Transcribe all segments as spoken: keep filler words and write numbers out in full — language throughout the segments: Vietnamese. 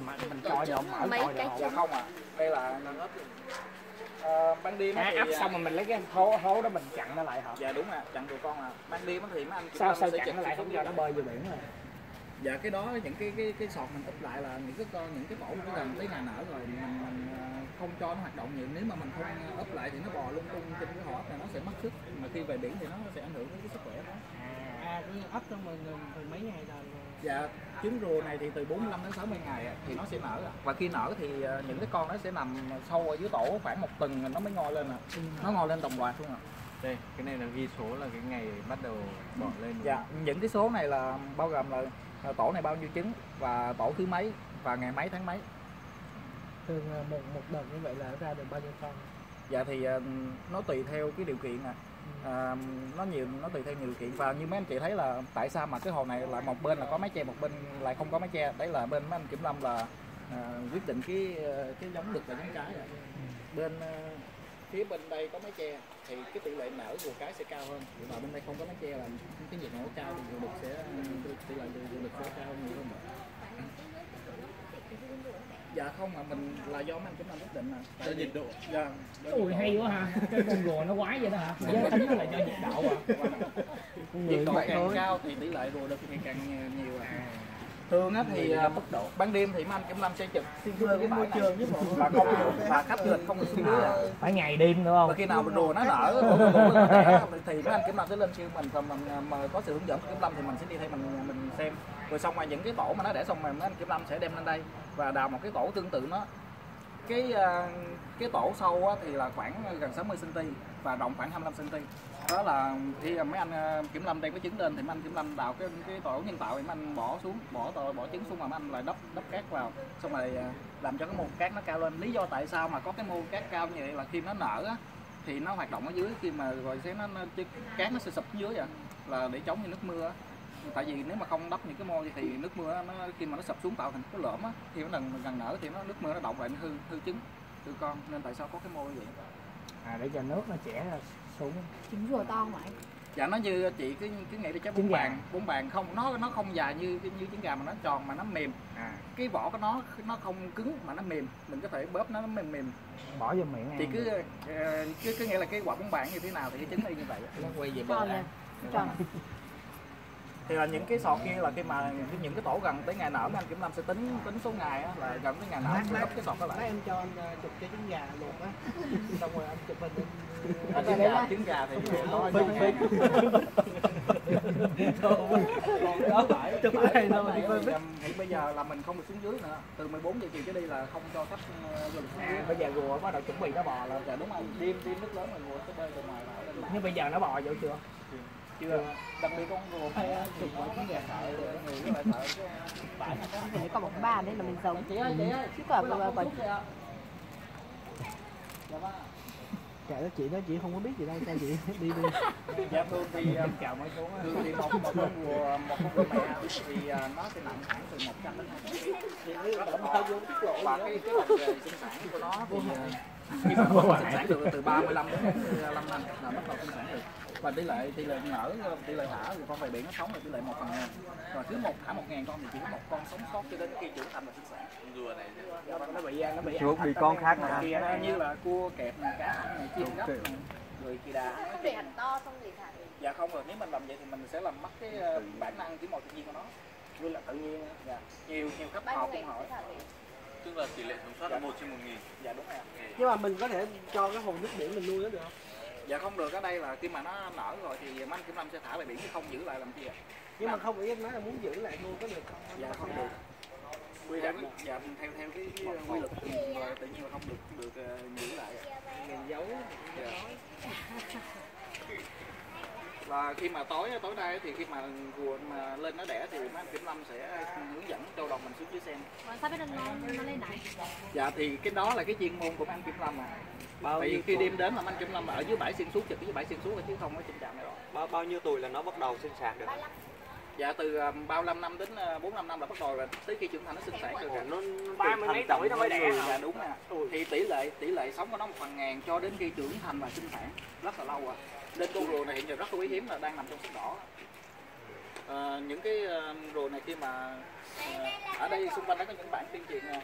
mình mình coi được mở coi được dạ không à, đây là à, ban đêm à, thì ấp xong rồi mình lấy cái hố hố đó mình chặn nó lại hả? Dạ đúng à, chặn tụi con à. Ban đêm thì mấy anh sao sao chặn nó lại không cho nó bơi vô biển rồi? Dạ cái đó những cái cái cái sọt mình úp lại là những cái con những cái tổ nó gần tới ngày nở rồi mình mình không cho nó hoạt động nhiều, nếu mà mình không úp lại thì nó bò lung tung trên cái hồ ấp này nó sẽ mất sức, mà khi về biển thì nó sẽ ảnh hưởng đến cái sức khỏe đó. À cái ấp trong mình từ mấy ngày rồi? Dạ trứng rùa này thì từ bốn mươi lăm đến sáu mươi ngày thì nó sẽ nở, và khi nở thì những cái con nó sẽ nằm sâu ở dưới tổ khoảng một tuần nó mới ngoi lên, à nó ngoi lên đồng loạt luôn à. Đây cái này là ghi số là cái ngày bắt đầu bỏ lên. Dạ những cái số này là bao gồm là tổ này bao nhiêu trứng và tổ thứ mấy và ngày mấy tháng mấy. Thường một một đợt như vậy là ra được bao nhiêu con? Dạ thì nó tùy theo cái điều kiện à. À, nó nhiều nó tùy theo nhiều điều kiện, và như mấy anh chị thấy là tại sao mà cái hồ này là một bên là có mái che, một bên lại không có mái che, đấy là bên mấy anh kiểm lâm là à, quyết định cái cái giống đực và giống cái à. Bên phía bên đây có mái che thì cái tỷ lệ nở rùa cái sẽ cao hơn, và bên đây không có mái che là cái nhiệt độ cao thì rùa đực sẽ tỷ lệ rùa đực sẽ cao hơn nhiều hơn. Dạ không, mà mình là do mấy anh kiểm lâm quyết định à. Do nhiệt độ. Dạ. Ui hay quá ha. Cái con rùa nó quái vậy đó hả? Giới tính nó là do nhiệt độ à. Nhiệt độ càng cao thì tỷ lệ rùa đực thì càng nhiều à. Thường á thì mức độ ban đêm thì mấy anh kiểm lâm sẽ trực xuyên suốt cái môi trường với và không và khách du lịch không được xuống dưới. Phải ngày đêm đúng không? Và khi nào rùa nó nở thì mấy anh kiểm lâm sẽ lên kêu mình, và mình mà có sự hướng dẫn của kiểm lâm thì mình sẽ đi theo mình mình xem. Rồi xong rồi những cái tổ mà nó để xong rồi mấy anh kiểm lâm sẽ đem lên đây và đào một cái tổ tương tự nó. Cái cái tổ sâu á, thì là khoảng gần sáu mươi xăng-ti-mét và rộng khoảng hai mươi lăm xăng-ti-mét. Đó là khi mấy anh kiểm lâm đem cái trứng lên thì mấy anh kiểm lâm đào cái cái tổ nhân tạo thì mấy anh bỏ xuống, bỏ tổ bỏ trứng xuống mà mấy anh lại đắp đắp cát vào, xong rồi làm cho cái mô cát nó cao lên. Lý do tại sao mà có cái mô cát cao như vậy là khi nó nở á, thì nó hoạt động ở dưới, khi mà rồi sẽ nó, nó cát nó sẽ sụp dưới à, là để chống như nước mưa á. Tại vì nếu mà không đắp những cái mô thì nước mưa nó khi mà nó sập xuống tạo thành cái lõm á, khi nó gần gần nở thì nó nước mưa nó động lại nó hư hư trứng từ con, nên tại sao có cái mô như vậy. À để cho nước nó chẻ ra xuống. Trứng rùa to không vậy? Dạ nó như chị cứ cứ nghĩ là trái bún bàn, bún bàn không nó nó không dài như như trứng gà mà nó tròn mà nó mềm. À. Cái vỏ của nó nó không cứng mà nó mềm, mình có thể bóp nó nó mềm mềm. Bỏ vô miệng ăn. Thì cứ cứ cứ nghĩa là cái quả bún bàn như thế nào thì cái trứng y như vậy. Nó quay về bờ. Tròn. Thì là những cái sọt kia là khi mà những cái tổ gần tới ngày nở mấy anh kiểm lâm sẽ tính tính số ngày á, là gần tới ngày nở sẽ cấp cái sọt đó lại. Em cho anh chụp cái trứng gà luộc á, xong rồi anh chụp hình anh trứng gà trứng gà thì nó phí phí chụp này thôi thì bây giờ là mình không được xuống dưới nữa, từ mười bốn giờ chiều trở đi là không cho khách du lịch xuống dưới. Bây giờ rùa bắt đầu chuẩn bị nó bò là dạ đúng rồi, đêm đêm nước lớn mà rùa sẽ bơi từ ngoài vào lên. Nhưng bây giờ nó bò vô chưa? Chưa, đặc biệt con rùa phải chụp quả trứng gà sợ người nó lại sợ bãi nó có còn một ba đấy là mình sống. Chị ơi chị ơi, chứ còn còn Kệ đó chị đó, chị không có biết gì đâu, sao chị đi đi. Dạ thường thì chào mấy chú. Thường thì một một con rùa một con rùa mẹ thì nó sẽ nặng khoảng từ một trăm đến hai trăm ki lô gam. Và cái cái lịch sinh sản của nó thì khi mà nó sinh sản được từ ba mươi lăm đến bốn mươi lăm năm là bắt đầu sinh sản được. Và tỷ lệ tỷ lệ nở tỷ lệ thả thì con về biển nó sống là tỷ lệ một phần ngàn. Và cứ một thả một ngàn con thì chỉ có một con sống sót cho đến khi trưởng thành và sinh sản. Rùa này nó bị nó bị Chuột bị con khác này kia nó như là cua kẹp này, cá hạnh này, chim gấp này, người kỳ đà. Không để hẳn to xong rồi thả đi. Dạ không rồi, nếu mình làm vậy thì mình sẽ làm mất cái bản năng cái màu tự nhiên của nó. Như là tự nhiên. Dạ. Nhiều nhiều khách họ cũng hỏi. Tức là tỷ lệ sống sót là một trên một nghìn. Dạ đúng rồi. Nhưng mà mình có thể cho cái hồ nước biển mình nuôi nó được không? Dạ không được, ở đây là khi mà nó nở rồi thì mấy anh kiểm lâm sẽ thả về biển chứ không giữ lại làm chi ạ. Nhưng mà không, ý em nói là muốn giữ lại nuôi có được không? Dạ không được. Quy định dạ theo theo cái, cái quy luật tự nhiên là tự nhiên là không được được uh, giữ lại. Mình giấu. Dạ. Và khi mà tối tối nay thì khi mà rùa mà lên nó đẻ thì mấy anh kiểm lâm sẽ hướng dẫn cho đồng mình xuống dưới xem. Mà sao biết nó nó lên lại? Dạ thì cái đó là cái chuyên môn của mấy anh kiểm lâm mà. Bao Tại vì khi đêm đến là mấy anh kiểm lâm ở dưới bãi xuyên suốt, trực dưới bãi xuyên suốt chứ không ở trên trạm này rồi. Bao bao nhiêu tuổi là nó bắt đầu sinh sản được? Dạ từ bao năm năm đến bốn năm năm là bắt đầu là tới khi trưởng thành nó sinh sản được. Nó ba mươi mấy tuổi nó mới đẻ. Dạ đúng à. Thì tỷ lệ tỷ lệ sống của nó một phần ngàn cho đến khi trưởng thành và sinh sản rất là lâu à. Nên con rùa này hiện giờ rất là quý hiếm, là đang nằm trong sách đỏ. À, những cái rùa này khi mà à, ở đây xung quanh đó có những bản tuyên truyền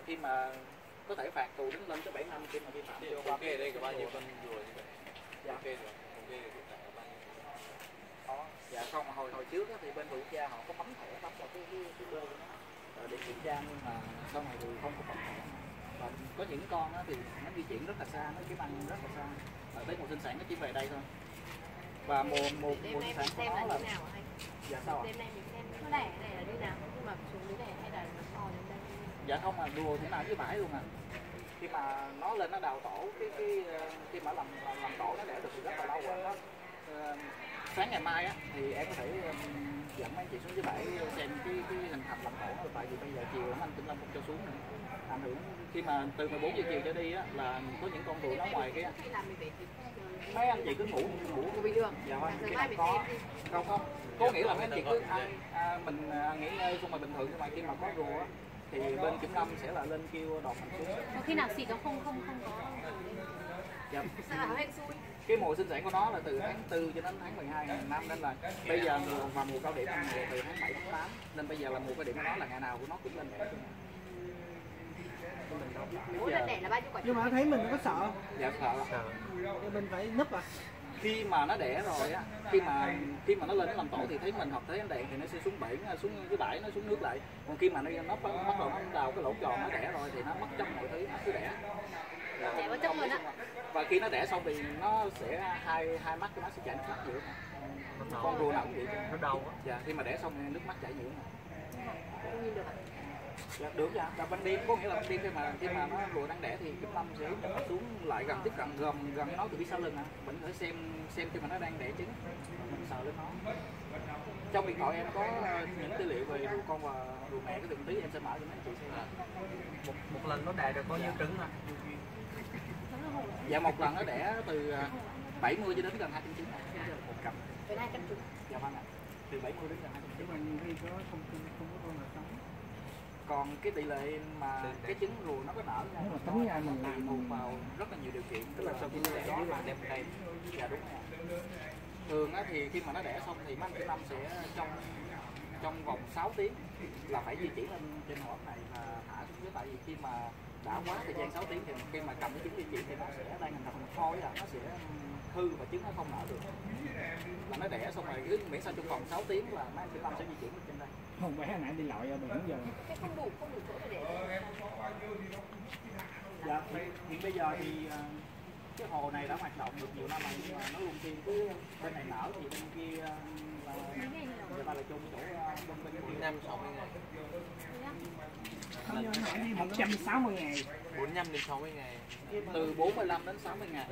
khi mà có thể phạt tù đến lên tới bảy năm khi mà vi phạm. Ok, đây có bao nhiêu con rùa như vậy? Dạ. Ok rồi, ok rồi, hiện tại là bao nhiêu? Đó. Dạ không, hồi hồi trước á, thì bên tuần tra họ có bấm thẻ bấm vào cái cái cái đơ của nó rồi để kiểm tra, nhưng mà sau này thì không có bấm thẻ. Và có những con á, thì nó di chuyển rất là xa, nó kiếm ăn rất là xa, ở tới mùa sinh sản nó chỉ về đây thôi. Và mùa mùa mùa sinh sản của nó là dạ sao ạ? Đêm nay mình xem nó đẻ này là như nào, nhưng mà xuống dưới đẻ hay là nó to đến đây? Dạ không, mà đùa thế nào với bãi luôn à. Khi mà nó lên nó đào tổ cái cái khi mà làm làm, làm tổ nó đẻ được rất là lâu rồi đó. Uh, sáng ngày mai á thì em có thể um, dẫn mấy chị xuống dưới bãi xem cái cái hình thành làm tổ rồi, tại vì bây giờ chiều lắm anh Kiểm Lâm không cho xuống nữa, ảnh hưởng khi mà từ mười bốn giờ chiều trở đi á là có những con ruồi nó ngoài cái mấy anh chị cứ ngủ ngủ Ngủ bình thường. dạ vâng, Giờ cái mai nào mình có xem đi. không không có nghĩa là mấy anh chị cứ ăn à, mình à, nghỉ ngơi xong rồi bình thường, nhưng mà khi mà có rùa á thì bên Kiểm Lâm sẽ là lên kêu đòn mình xuống. Có khi nào xịt nó không không không có? Dạ. Sao bảo hên xui? Cái mùa sinh sản của nó là từ tháng tư cho đến tháng mười hai hàng năm, nên là bây giờ mùa và mùa cao điểm là mùa từ tháng bảy tháng tám, nên bây giờ là mùa cao điểm của nó là ngày nào của nó cũng lên đẻ. Mỗi lần đẻ là bao nhiêu quả Nhưng mà trứng? thấy mình có sợ, Dạ sợ lắm. thì mình phải núp à. Khi mà nó đẻ rồi á, khi mà khi mà nó lên nó làm tổ thì thấy mình hoặc thấy ánh đèn thì nó sẽ xuống biển, xuống cái bãi, nó xuống nước lại. Còn khi mà nó nó bắt bắt đầu nó đào cái lỗ tròn nó đẻ rồi thì nó mất trong mọi thứ, nó cứ đẻ. Đẻ vào trong luôn á. Và khi nó đẻ xong thì nó sẽ hai hai mắt của nó sẽ chảy nước mắt nhiều. Con rùa nào cũng vậy. Nó đau quá. Dạ, khi mà đẻ xong thì nước mắt chảy nhiều. Không nhìn được ạ. Dạ, được dạ. Và ban đêm có nghĩa là ban đêm khi mà khi mà nó rùa đang đẻ thì Kiểm Lâm sẽ nhập xuống lại gần, tiếp cận gần gần nó từ phía sau lưng à. Mình có thể xem xem khi mà nó đang đẻ trứng, mình sờ lên nó. Trong điện thoại em có những tư liệu về rùa con và rùa mẹ, cái từng tí em sẽ mở cho mấy chị xem. Một, một lần nó đẻ được bao nhiêu trứng à? Dạ một lần nó đẻ từ bảy mươi cho đến gần hai trăm trứng một cặp. Với hai cân trứng. Dạ vâng ạ. Từ bảy mươi đến gần hai trăm trứng. Nhưng mà nhiều khi có không không có con nào sống. Còn cái tỷ lệ mà cái trứng rùa nó có nở ra, Nếu mà tính ra mình tùy thuộc vào rất là nhiều điều kiện, tức là sau khi nó đẻ gió mà đem đây. Dạ đúng rồi. Thường á thì khi mà nó đẻ xong thì mấy anh Kiểm Lâm sẽ trong trong vòng sáu tiếng là phải di chuyển lên trên hồ ấp này và thả xuống dưới, tại vì khi mà đã quá thời gian sáu tiếng thì khi mà cầm cái trứng di chuyển thì nó sẽ đang hình thành một phôi, là nó sẽ hư và trứng nó không nở được. Là nó đẻ xong rồi cứ miễn sao trong vòng sáu tiếng là mấy anh Kiểm Lâm sẽ di chuyển lên trên đây. Không phải hồi nãy đi lội ở biển giờ. Cái không đủ, không đủ chỗ để để. Dạ, hiện, hiện bây giờ thì uh, cái hồ này đã hoạt động được nhiều năm rồi, nhưng mà nó luôn phiên cứ bên này nở thì bên kia uh, là người ta là chung chỗ uh, bên bên kia. bốn năm sáu mươi ngày. Không, nhưng hỏi đi một trăm sáu mươi ngày. bốn mươi lăm đến sáu mươi ngày. Từ bốn mươi lăm đến sáu mươi ngày.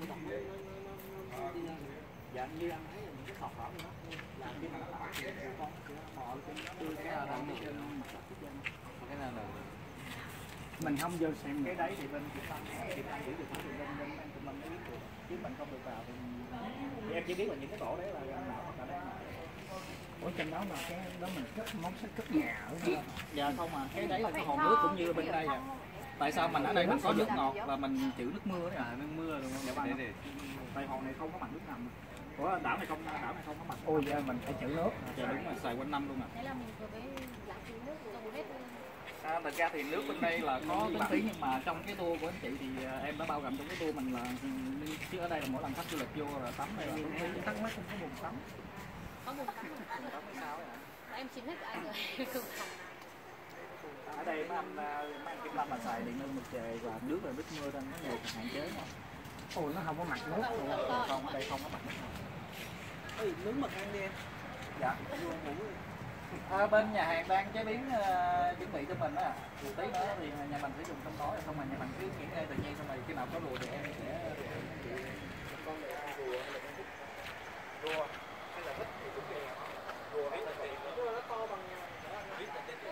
Dạ, như anh thấy là những cái sọt hở của nó là khi mà nó nở thì con sẽ bò trên tươi cái là nằm trên mặt đất trên. Cái nào là Mình không vô xem Cái đấy thì bên Kiểm Lâm Kiểm Lâm giữ được hết, thì bên bên bên Kiểm Lâm mới biết được, chứ mình không được vào thì, thì em chỉ biết là những cái tổ đấy là đang nở hoặc là đang nở. Ủa trong đó mà cái đó mình cất món sách cất nhà ở đó. Dạ không, mà cái đấy là cái hồ nước cũng như bên đây vậy. Tại sao mình ở đây mình có nước ngọt và mình chịu nước mưa đấy à, nước mưa đúng không? Dạ vâng. để Tại hồ này không có mặt nước ngầm. Ủa đảo này không đảo này không có mặt. Ôi giờ mình phải trữ nước. Dạ đúng rồi, xài quanh năm luôn à. Thế là mình vừa với lãng phí nước rồi hết. À, thật ra thì nước bên đây là có tính phí, nhưng mà trong cái tour của anh chị thì à, em đã bao gồm trong cái tour mình là, chứ ở đây là mỗi lần khách du lịch vô là tắm đây là tính phí, thắc mắc không có buồn tắm. Có một tắm. Tắm hay sao vậy? Em chiếm hết của anh rồi. Không phòng. Ở đây mấy anh à, mấy anh Kiểm Lâm là xài điện năng mặt trời và nước là nước mưa nên nó nhiều hạn chế mà. Ôi nó không có mặt nước. Không, ở đây không có mặt nước. Ê, nướng mực ăn đi em. Dạ. À, bên nhà hàng đang chế biến uh, chuẩn bị cho mình á, một tí nữa thì nhà mình sẽ dùng trong tối, xong rồi nhà mình cứ nghỉ ngơi tự nhiên, xong rồi khi nào có rùa thì em sẽ con này rùa hay là con vít, rùa hay là vít thì cũng vậy, rùa hay là vít, nó to bằng vít là trên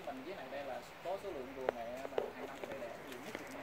mình dưới này đây là có số lượng rùa mẹ mà hàng năm ở đây đẻ nhiều nhất Việt Nam.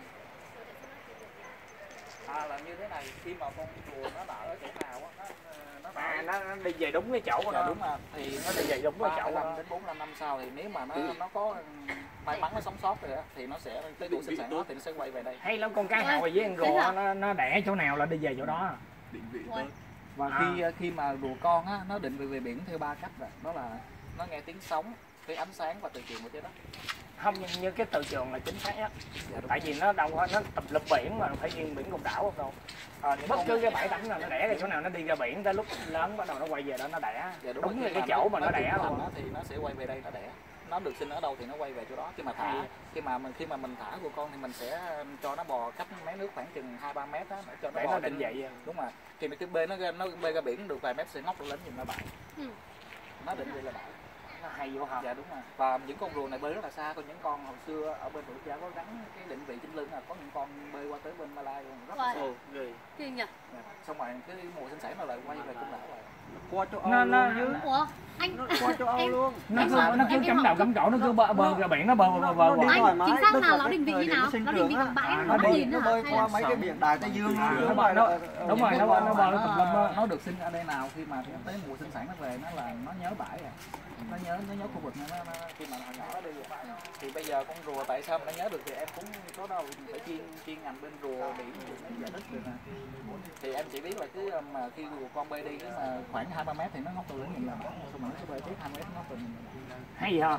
À là như thế này, khi mà con rùa nó nở ở chỗ nào á, nó nó À, nó, nó đi về đúng cái chỗ của dạ, nó. đúng rồi, thì Nó đi về đúng cái chỗ của ba nó. đến bốn năm sau thì nếu mà nó nó có may mắn nó sống sót rồi á thì nó sẽ tới tuổi sinh sản nó thì nó sẽ quay về đây. Hay lắm, con cá hồi với con rùa nó nó đẻ chỗ nào là đi về chỗ đó. định vị Ui. tốt. Và À. khi khi mà rùa con á nó định về, về biển theo ba cách rồi, đó là nó nghe tiếng sóng, cái ánh sáng và từ trường của trái đất. Không, như, như cái từ trường là chính xác á. Dạ, đúng Tại vì nó đâu có, nó tập lập biển mà phải riêng biển Côn Đảo không đâu. À, những Bất con- cứ cái bãi tắm nào nó đẻ ra chỗ nào nó đi ra biển, tới lúc lớn bắt đầu nó quay về đó nó đẻ. Dạ, đúng rồi, như khi cái chỗ mà nó đẻ trưởng luôn. thành á thì nó sẽ quay về đây nó đẻ. Nó được sinh ở đâu thì nó quay về chỗ đó. Khi mà thả, Hay. khi mà mình khi mà mình thả rùa con thì mình sẽ cho nó bò cách mé nước khoảng chừng hai ba mét á để cho nó Để bò nó trên- định vậy. Đúng rồi. Khi mà cái bê nó ra- nó bê ra biển được vài mét sẽ ngóc lên nhìn nó bãi. Ừ. Nó định vậy là bãi. Nó hay vô hả? Dạ đúng rồi. Và những con rùa này bơi rất là xa, còn những con hồi xưa ở bên Thủ Cha có gắn cái định vị trên lưng là có những con bơi qua tới bên Malai luôn, rất là Wow. xa. Ồ, ghê. Kinh nhỉ. Dạ. Xong rồi cái mùa sinh sản nó lại quay về Côn Đảo rồi. Qua châu Âu Nó- luôn nó- chứ. Ủa, anh Nó qua châu Âu em- luôn. Nó Em cứ, hỏi- nó cứ em- em cắm hỏi- đầu cắm cổ, nó cứ bơi, bơi ra biển, nó bơi bơi bơi bơi. Nó đi hoài. thoải mái, chính xác tức là là nó cái định vị thời như điểm nào? sinh Nó trưởng định vị á. bằng bãi À, nó nó bắt đi- nhìn Nó hả? bơi Hay qua là mấy cái biển Đại Tây Dương À, luôn. nó Đúng bơi- rồi, nó- ờ, ờ, đúng rồi, Những nó con nó mà bơi tùm lum á. nó được sinh ở đây nào khi mà tới mùa sinh sản nó về nó là nó nhớ bãi à. Nó nhớ nó nhớ khu vực nó, nó, nó khi mà hồi nhỏ nó đi vậy. Thì bây giờ con rùa tại sao mà nó nhớ được thì em cũng có đâu phải chuyên chuyên ngành bên rùa biển thì mới giải thích được nè. Thì em chỉ biết là cứ mà khi rùa con bơi đi cái mà khoảng hai ba mét thì nó ngóc từ lên nhìn là bãi, xong rồi nó sẽ bơi tiếp hai mét nó ngóc từ nhìn là bãi. Hay gì hả?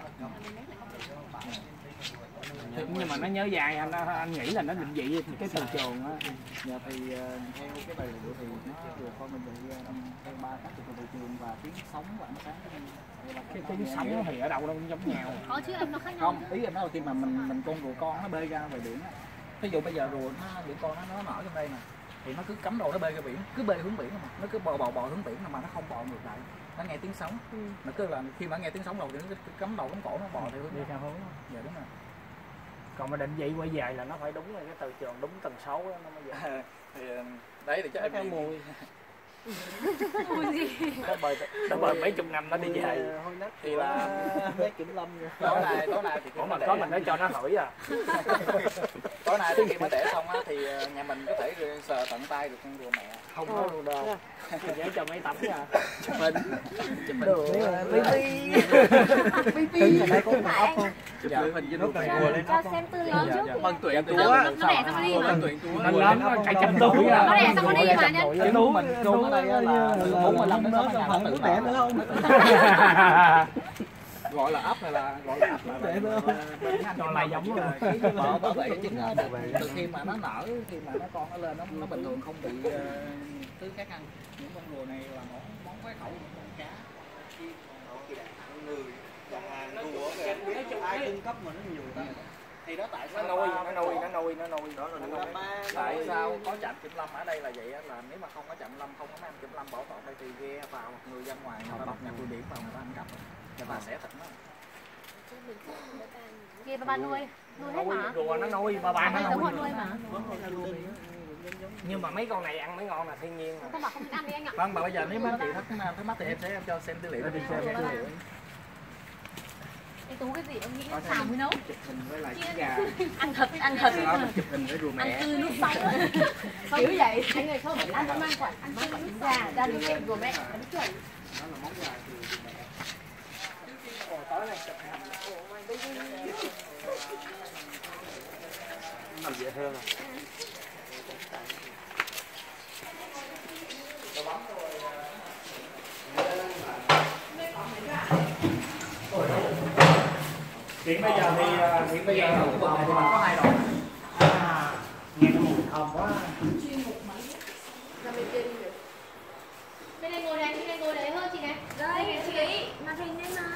Thì, nhưng mà nó nhớ dài, anh anh nghĩ là nó định vị cái từ trường á. Dạ thì ờ, theo cái tài liệu thì nó rùa con mình bị ờ, theo ba cách từ từ trường và tiếng sóng và ánh sáng. Cái tiếng sóng thì ở đâu nó cũng giống nhau. có chứ em nó khác nhau. Không, ý em nói là khi mà mình mình con rùa con nó bơi ra về biển á, ví dụ bây giờ rùa nó những con nó nó nở trong đây nè thì nó cứ cắm đầu nó bơi ra biển, cứ bơi hướng biển mà nó cứ bò bò bò hướng biển mà nó không bò ngược lại, nó nghe tiếng sóng. Ừ. Nó cứ là khi mà nghe tiếng sóng đầu thì nó cứ cắm đầu cắm cổ nó bò theo hướng Đi đó. theo hướng. Dạ đúng rồi. Còn mà định vị quay về là nó phải đúng rồi, cái từ trường đúng tần số đó nó mới về. Thì ờ, đấy thì chắc em Cái đi- mùi. Mùi gì? Nó bơi nó bơi mấy chục năm nó đi về. Hôi nách Thì là mấy kiểm lâm rồi. tối nay tối nay thì khi Ủa mà đẻ- có mình nói cho nó hửi à. tối nay thì khi mà đẻ xong á thì ờ, nhà mình có thể sờ tận tay được con rùa mẹ. Không có luôn đâu. Mình nhớ cho mấy tấm nha. Chụp hình. Chụp hình. Được. Bi bi. Trứng ở đây có một ốc không? Chụp hình với rùa mẹ. Rùa lên Cho xem tư lớn trước. Bằng tuổi Dạ, túa. tôi- Nó nó đẻ xong nó đi mà. Bằng tuổi túa. Nó lớn nó cả trăm tuổi à. Nó đẻ xong nó đi mà nhân. Trứng của mình trốn ở đây á là từ bốn mươi lăm đến sáu mươi ngàn Không nó có tự đẻ nở. nữa không? Gọi là ấp hay là gọi là ấp là Để nữa. Cho lại giống luôn. bảo bảo vệ cái trứng đó được từ khi mà nó nở, khi mà nó con nó lên nó nó bình thường không bị uh, thứ khác ăn. Những con rùa này là món món khoái khẩu của con cá. Người nhà hàng rùa kìa. Ai cung cấp mà nó nhiều ta. Thì đó tại Nó sao nuôi, nó nuôi, nó nuôi, nó nuôi. Đó là Nó nuôi nuôi. ba. tại sao có trạm kiểm lâm ở đây là vậy á, là nếu mà không có trạm lâm, không có mấy anh kiểm lâm bảo tồn đây thì ghe vào hoặc người dân ngoài người ta đập nhà tôi biển vào người ta ăn cắp người ta sẽ thịt nó. Kia ba ba nuôi. Nuôi hết Nuôi mà. rùa nó nuôi, ba ba Ba nó giống nuôi. con nuôi mà. Nhưng mà mấy con này ăn mới ngon là thiên nhiên mà. Không bảo không thích ăn đi anh ạ. Vâng, mà bây giờ nếu mấy anh chị thắc thắc mắc thì em sẽ em cho xem tư liệu đi xem tư liệu. Anh Tú cái gì em nghĩ xào mới nấu. Chụp hình với lại trứng gà. Ăn thật, ăn thật. Sau đó mình chụp hình với rùa Ăn mẹ. tươi nước bánh. Kiểu vậy. Anh ơi không phải ăn có mang quả, ăn mang quả trứng gà, ra đi cạnh của mẹ, đúng chuẩn. Đó là món quà từ rùa mẹ. Ồ, tối nay chụp hình. Nằm dễ hơn à? Hiện bây giờ thì hiện bây giờ Ở khu vực này thì mình có hai đội. à, nghe cái mùi thơm quá. Bên đây ngồi này, bên đây ngồi đấy hơn chị này. Đây, chị ấy, màn hình lên mà.